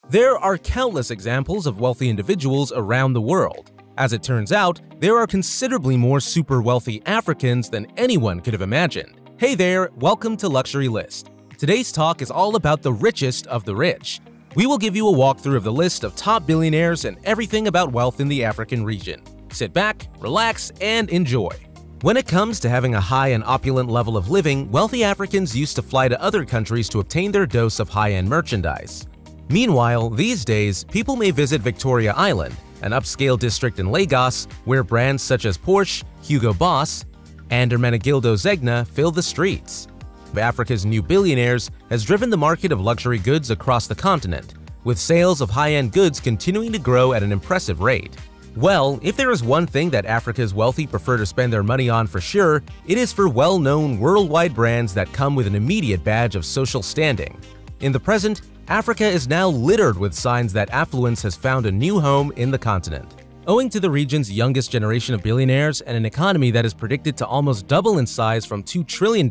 There are countless examples of wealthy individuals around the world. As it turns out, there are considerably more super wealthy Africans than anyone could have imagined. Hey there, welcome to Luxury List. Today's talk is all about the richest of the rich. We will give you a walkthrough of the list of top billionaires and everything about wealth in the African region. Sit back, relax, and enjoy. When it comes to having a high and opulent level of living, wealthy Africans used to fly to other countries to obtain their dose of high-end merchandise. Meanwhile, these days, people may visit Victoria Island, an upscale district in Lagos where brands such as Porsche, Hugo Boss, and Ermenegildo Zegna fill the streets. Africa's new billionaires has driven the market of luxury goods across the continent, with sales of high-end goods continuing to grow at an impressive rate. Well, if there is one thing that Africa's wealthy prefer to spend their money on for sure, it is for well-known worldwide brands that come with an immediate badge of social standing. In the present, Africa is now littered with signs that affluence has found a new home in the continent. Owing to the region's youngest generation of billionaires and an economy that is predicted to almost double in size from $2 trillion to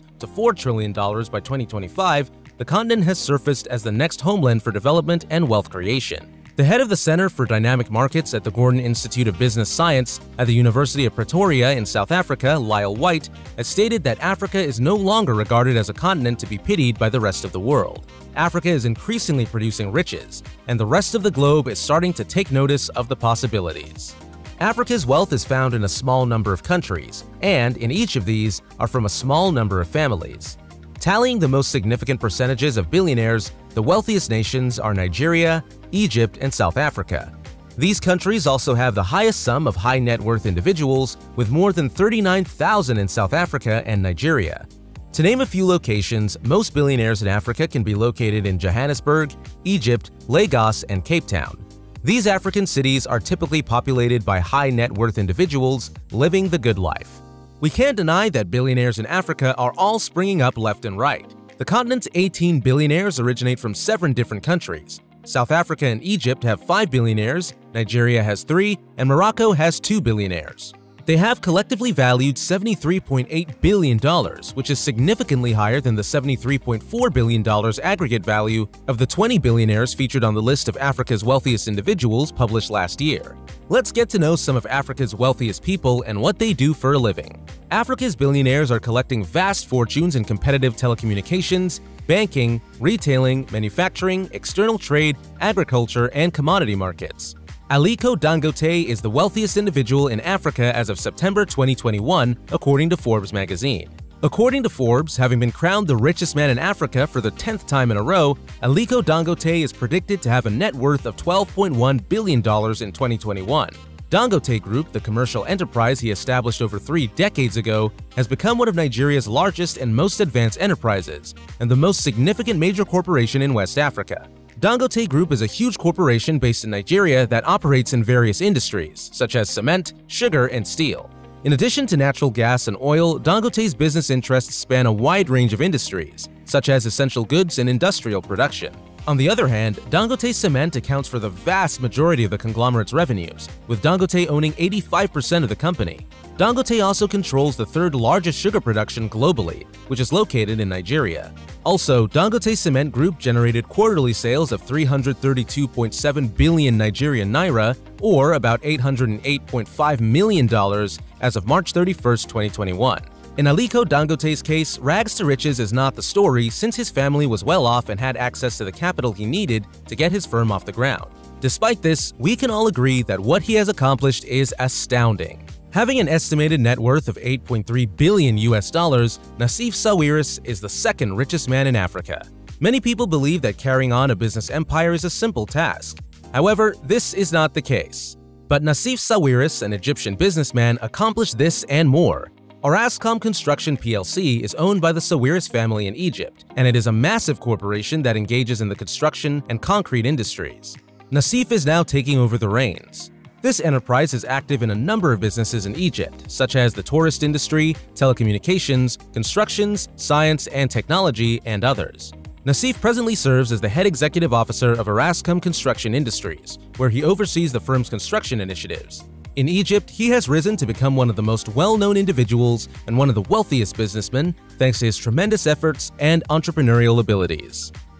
$4 trillion by 2025, the continent has surfaced as the next homeland for development and wealth creation. The head of the Center for Dynamic Markets at the Gordon Institute of Business Science at the University of Pretoria in South Africa, Lyle White, has stated that Africa is no longer regarded as a continent to be pitied by the rest of the world. Africa is increasingly producing riches, and the rest of the globe is starting to take notice of the possibilities. Africa's wealth is found in a small number of countries, and in each of these are from a small number of families. Tallying the most significant percentages of billionaires, the wealthiest nations are Nigeria, Egypt, and South Africa. These countries also have the highest sum of high net worth individuals, with more than 39,000 in South Africa and Nigeria. To name a few locations, most billionaires in Africa can be located in Johannesburg, Egypt, Lagos, and Cape Town. These African cities are typically populated by high net worth individuals living the good life. We can't deny that billionaires in Africa are all springing up left and right. The continent's 18 billionaires originate from 7 different countries. South Africa and Egypt have 5 billionaires, Nigeria has 3, and Morocco has 2 billionaires. They have collectively valued $73.8 billion, which is significantly higher than the $73.4 billion aggregate value of the 20 billionaires featured on the list of Africa's wealthiest individuals published last year. Let's get to know some of Africa's wealthiest people and what they do for a living. Africa's billionaires are collecting vast fortunes in competitive telecommunications, banking, retailing, manufacturing, external trade, agriculture, and commodity markets. Aliko Dangote is the wealthiest individual in Africa as of September 2021, according to Forbes magazine. According to Forbes, having been crowned the richest man in Africa for the 10th time in a row, Aliko Dangote is predicted to have a net worth of $12.1 billion in 2021. Dangote Group, the commercial enterprise he established over 3 decades ago, has become one of Nigeria's largest and most advanced enterprises, and the most significant major corporation in West Africa. Dangote Group is a huge corporation based in Nigeria that operates in various industries, such as cement, sugar, and steel. In addition to natural gas and oil, Dangote's business interests span a wide range of industries, such as essential goods and industrial production. On the other hand, Dangote Cement accounts for the vast majority of the conglomerate's revenues, with Dangote owning 85% of the company. Dangote also controls the 3rd largest sugar production globally, which is located in Nigeria. Also, Dangote Cement Group generated quarterly sales of 332.7 billion Nigerian naira, or about $808.5 million as of March 31, 2021. In Aliko Dangote's case, rags to riches is not the story since his family was well off and had access to the capital he needed to get his firm off the ground. Despite this, we can all agree that what he has accomplished is astounding. Having an estimated net worth of $8.3 billion, Nassif Sawiris is the 2nd richest man in Africa. Many people believe that carrying on a business empire is a simple task. However, this is not the case. But Nassif Sawiris, an Egyptian businessman, accomplished this and more. Orascom Construction plc is owned by the Sawiris family in Egypt, and it is a massive corporation that engages in the construction and concrete industries. Nassif is now taking over the reins. This enterprise is active in a number of businesses in Egypt, such as the tourist industry, telecommunications, constructions, science and technology, and others. Nassif presently serves as the head executive officer of Orascom Construction Industries, where he oversees the firm's construction initiatives. In Egypt, he has risen to become one of the most well-known individuals and one of the wealthiest businessmen, thanks to his tremendous efforts and entrepreneurial abilities.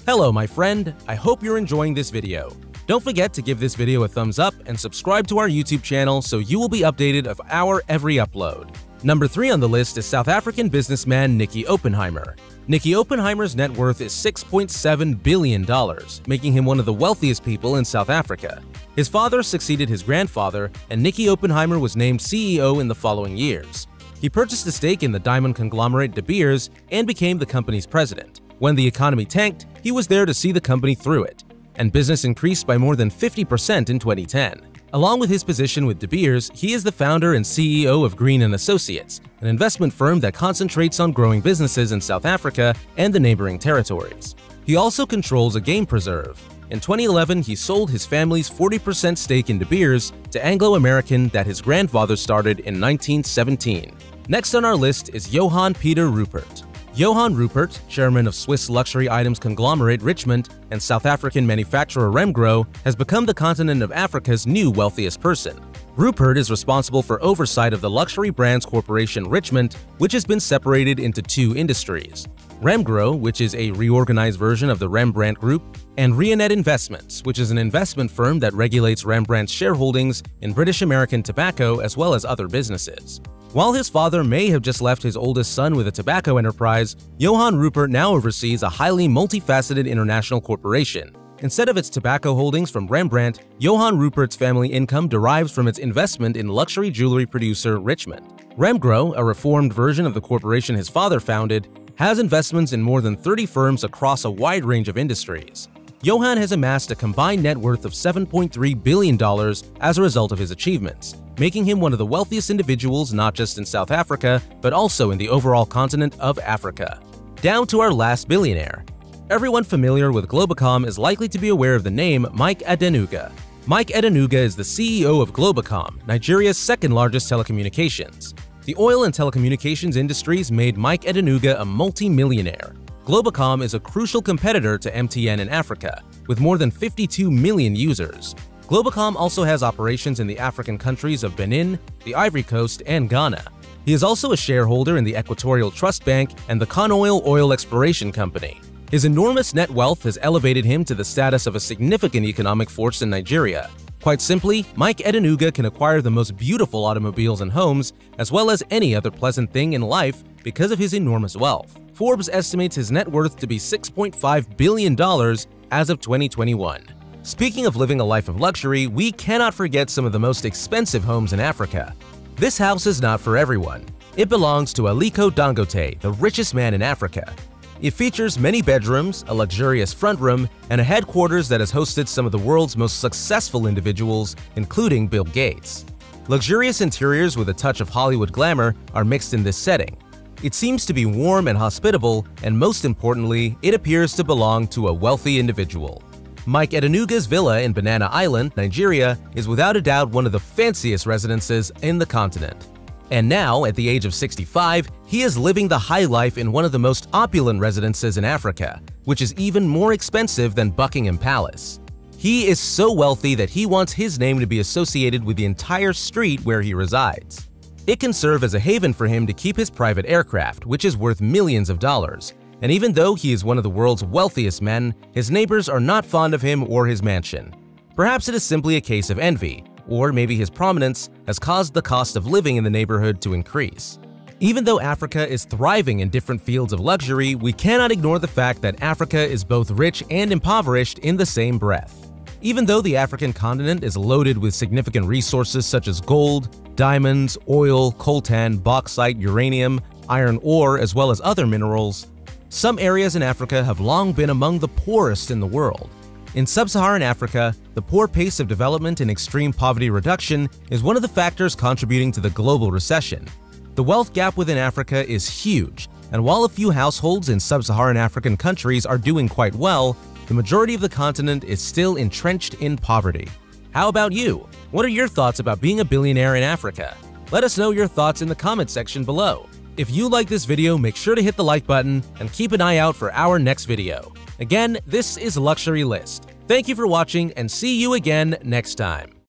Hello my friend, I hope you're enjoying this video. Don't forget to give this video a thumbs up and subscribe to our YouTube channel so you will be updated of our every upload. Number 3 on the list is South African businessman Nicky Oppenheimer. Nicky Oppenheimer's net worth is $6.7 billion, making him one of the wealthiest people in South Africa. His father succeeded his grandfather, and Nicky Oppenheimer was named CEO in the following years. He purchased a stake in the diamond conglomerate De Beers and became the company's president. When the economy tanked, he was there to see the company through it, and business increased by more than 50% in 2010. Along with his position with De Beers, he is the founder and CEO of Green & Associates, an investment firm that concentrates on growing businesses in South Africa and the neighboring territories. He also controls a game preserve. In 2011, he sold his family's 40% stake in De Beers to Anglo American that his grandfather started in 1917. Next on our list is Johann Peter Rupert. Johann Rupert, chairman of Swiss luxury items conglomerate Richemont and South African manufacturer Remgro, has become the continent of Africa's new wealthiest person. Rupert is responsible for oversight of the luxury brands corporation Richemont, which has been separated into 2 industries: Remgro, which is a reorganized version of the Rembrandt Group, and Reonet Investments, which is an investment firm that regulates Rembrandt's shareholdings in British American Tobacco as well as other businesses. While his father may have just left his oldest son with a tobacco enterprise, Johann Rupert now oversees a highly multifaceted international corporation. Instead of its tobacco holdings from Rembrandt, Johann Rupert's family income derives from its investment in luxury jewelry producer Richemont. Remgro, a reformed version of the corporation his father founded, has investments in more than 30 firms across a wide range of industries. Johann has amassed a combined net worth of $7.3 billion as a result of his achievements, making him one of the wealthiest individuals not just in South Africa, but also in the overall continent of Africa. Down to our last billionaire. Everyone familiar with Globacom is likely to be aware of the name Mike Adenuga. Mike Adenuga is the CEO of Globacom, Nigeria's second-largest telecommunications. The oil and telecommunications industries made Mike Adenuga a multi-millionaire. Globacom is a crucial competitor to MTN in Africa, with more than 52 million users. Globacom also has operations in the African countries of Benin, the Ivory Coast, and Ghana. He is also a shareholder in the Equatorial Trust Bank and the Conoil Oil Exploration Company. His enormous net wealth has elevated him to the status of a significant economic force in Nigeria. Quite simply, Mike Adenuga can acquire the most beautiful automobiles and homes, as well as any other pleasant thing in life because of his enormous wealth. Forbes estimates his net worth to be $6.5 billion as of 2021. Speaking of living a life of luxury, we cannot forget some of the most expensive homes in Africa. This house is not for everyone. It belongs to Aliko Dangote, the richest man in Africa. It features many bedrooms, a luxurious front room, and a headquarters that has hosted some of the world's most successful individuals, including Bill Gates. Luxurious interiors with a touch of Hollywood glamour are mixed in this setting. It seems to be warm and hospitable, and most importantly, it appears to belong to a wealthy individual. Mike Adenuga's villa in Banana Island, Nigeria, is without a doubt one of the fanciest residences in the continent. And now, at the age of 65, he is living the high life in one of the most opulent residences in Africa, which is even more expensive than Buckingham Palace. He is so wealthy that he wants his name to be associated with the entire street where he resides. It can serve as a haven for him to keep his private aircraft, which is worth millions of dollars. And even though he is one of the world's wealthiest men, his neighbors are not fond of him or his mansion. Perhaps it is simply a case of envy, or maybe his prominence has caused the cost of living in the neighborhood to increase. Even though Africa is thriving in different fields of luxury, we cannot ignore the fact that Africa is both rich and impoverished in the same breath. Even though the African continent is loaded with significant resources such as gold, diamonds, oil, coltan, bauxite, uranium, iron ore, as well as other minerals, some areas in Africa have long been among the poorest in the world. In sub-Saharan Africa, the poor pace of development and extreme poverty reduction is one of the factors contributing to the global recession. The wealth gap within Africa is huge, and while a few households in sub-Saharan African countries are doing quite well, the majority of the continent is still entrenched in poverty. How about you? What are your thoughts about being a billionaire in Africa? Let us know your thoughts in the comment section below. If you like this video, make sure to hit the like button and keep an eye out for our next video. Again, this is Luxury List. Thank you for watching and see you again next time.